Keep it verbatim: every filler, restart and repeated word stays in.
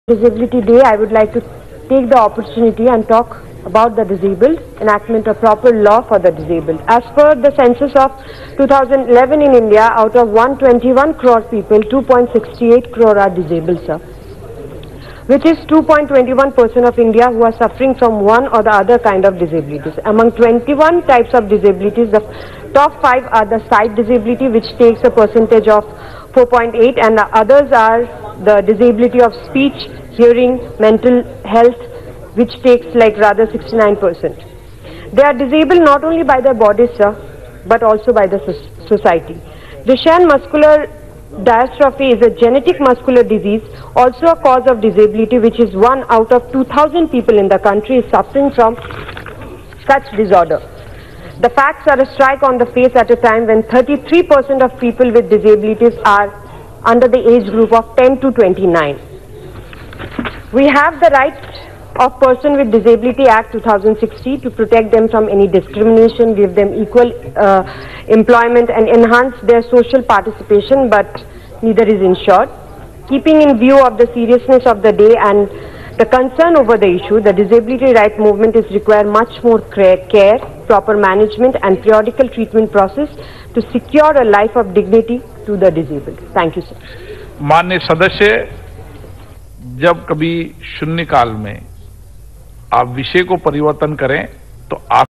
Disability Day, I would like to take the opportunity and talk about the disabled, enactment of proper law for the disabled. As per the census of two thousand eleven in India, out of one hundred twenty-one crore people, two point six eight crore are disabled, sir, which is two point two one percent of India who are suffering from one or the other kind of disabilities. Among twenty-one types of disabilities, the top five are the sight disability, which takes a percentage of four point eight, and the others are the disability of speech, hearing, mental health, which takes like rather sixty-nine percent. They are disabled not only by their bodies, sir, but also by the society. Duchenne muscular dystrophy is a genetic muscular disease, also a cause of disability, which is one out of two thousand people in the country is suffering from such disorder. The facts are a strike on the face at a time when thirty-three percent of people with disabilities are under the age group of ten to twenty-nine. We have the Right of Person with Disability Act two thousand sixty to protect them from any discrimination, give them equal uh, employment and enhance their social participation, but neither is ensured. Keeping in view of the seriousness of the day and the concern over the issue, the disability right movement is require much more care, proper management and periodical treatment process to secure a life of dignity to the disabled. Thank you, sir. माननीय सदस्य, जब कभी शून्यकाल में आप विषय को परिवर्तन करें तो आप